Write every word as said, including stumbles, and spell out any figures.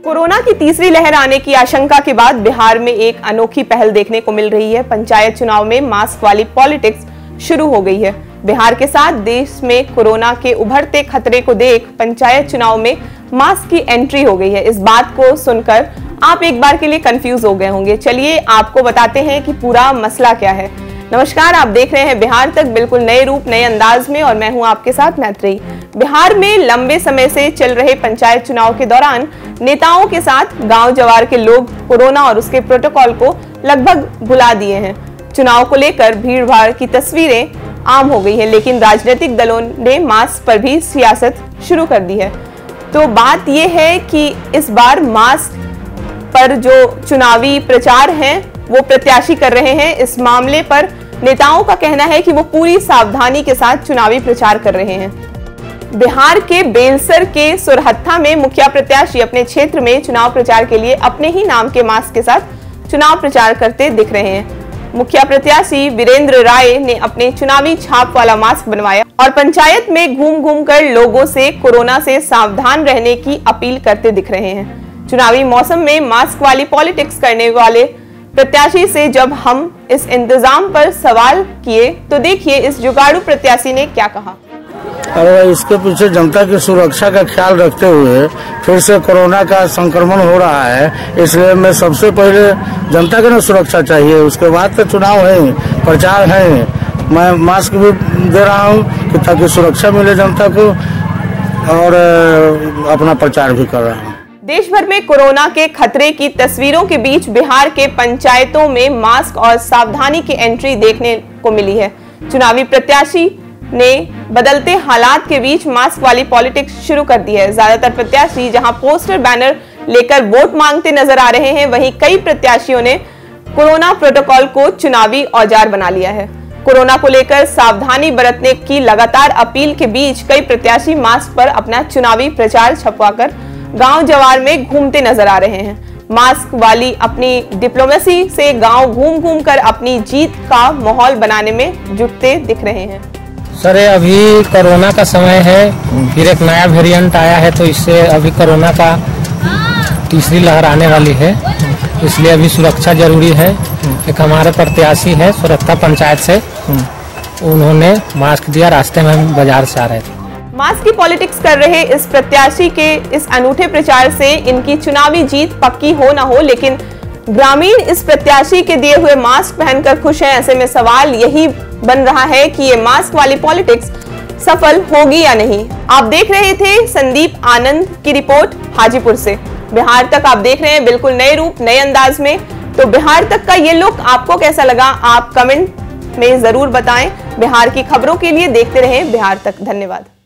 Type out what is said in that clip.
Corona की तीसरी लहर आने की आशंका के बाद बिहार में एक अनोखी पहल देखने को मिल रही है। पंचायत चुनाव में मास्क वाली पॉलिटिक्स शुरू हो गई है। बिहार के साथ देश में कोरोना के उभरते खतरे को देख पंचायत चुनाव में मास्क की एंट्री हो गई है। इस बात को सुनकर आप एक बार के लिए कंफ्यूज हो गए होंगे। चलिए आपको बताते हैं कि पूरा मसला क्या है। नमस्कार, आप देख रहे हैं बिहार तक, बिल्कुल नए रूप नए अंदाज में, और मैं हूं आपके साथ मैत्री। बिहार में लंबे समय से चल रहे पंचायत चुनाव के दौरान नेताओं के साथ गांव जवार के लोग कोरोना और उसके प्रोटोकॉल को लगभग भुला दिए हैं। चुनाव को लेकर भीड़ भाड़ की तस्वीरें आम हो गई है, लेकिन राजनीतिक दलों ने मास्क पर भी सियासत शुरू कर दी है। तो बात यह है कि इस बार मास्क पर जो चुनावी प्रचार है वो प्रत्याशी कर रहे हैं। इस मामले पर नेताओं का कहना है कि वो पूरी सावधानी के साथ चुनावी प्रचार कर रहे हैं। बिहार के बेलसर के सुरहत्था में मुखिया प्रत्याशी अपने क्षेत्र में चुनाव प्रचार के लिए अपने ही नाम के मास्क के साथ चुनाव प्रचार करते दिख रहे हैं। मुखिया प्रत्याशी वीरेंद्र राय ने अपने चुनावी छाप वाला मास्क बनवाया और पंचायत में घूम घूम कर लोगों से कोरोना से सावधान रहने की अपील करते दिख रहे हैं। चुनावी मौसम में मास्क वाली पॉलिटिक्स करने वाले प्रत्याशी से जब हम इस इंतजाम पर सवाल किए तो देखिए इस जुगाड़ू प्रत्याशी ने क्या कहा। और इसके पीछे जनता की सुरक्षा का ख्याल रखते हुए फिर से कोरोना का संक्रमण हो रहा है, इसलिए मैं सबसे पहले जनता को ना सुरक्षा चाहिए, उसके बाद तो चुनाव है, प्रचार है। मैं मास्क भी दे रहा हूँ कि ताकि सुरक्षा मिले जनता को, और अपना प्रचार भी कर रहा हूँ। देश भर में कोरोना के खतरे की तस्वीरों के बीच बिहार के पंचायतों में मास्क और सावधानी की एंट्री देखने को मिली है। चुनावी प्रत्याशी ने बदलते हालात के बीच मास्क वाली पॉलिटिक्स शुरू कर दी है। ज्यादातर प्रत्याशी जहां पोस्टर बैनर लेकर वोट मांगते नजर आ रहे हैं, वहीं कई प्रत्याशियों ने कोरोना प्रोटोकॉल को चुनावी औजार बना लिया है। कोरोना को लेकर सावधानी बरतने की लगातार अपील के बीच कई प्रत्याशी मास्क पर अपना चुनावी प्रचार छपवाकर गांव जवार में घूमते नजर आ रहे हैं। मास्क वाली अपनी डिप्लोमेसी से गांव घूम घूम कर अपनी जीत का माहौल बनाने में जुटते दिख रहे हैं। सर, अभी कोरोना का समय है, फिर एक नया वेरिएंट आया है, तो इससे अभी कोरोना का तीसरी लहर आने वाली है, इसलिए अभी सुरक्षा जरूरी है। एक हमारे प्रत्याशी है सुरहत्था पंचायत से, उन्होंने मास्क दिया, रास्ते में हम बाजार से आ रहे थे। मास्क की पॉलिटिक्स कर रहे इस प्रत्याशी के इस अनूठे प्रचार से इनकी चुनावी जीत पक्की हो ना हो, लेकिन ग्रामीण इस प्रत्याशी के दिए हुए मास्क पहनकर खुश हैं। ऐसे में सवाल यही बन रहा है कि ये मास्क वाली पॉलिटिक्स सफल होगी या नहीं। आप देख रहे थे संदीप आनंद की रिपोर्ट हाजीपुर से। बिहार तक आप देख रहे हैं, बिल्कुल नए रूप नए अंदाज में। तो बिहार तक का ये लुक आपको कैसा लगा, आप कमेंट में जरूर बताएं। बिहार की खबरों के लिए देखते रहें बिहार तक। धन्यवाद।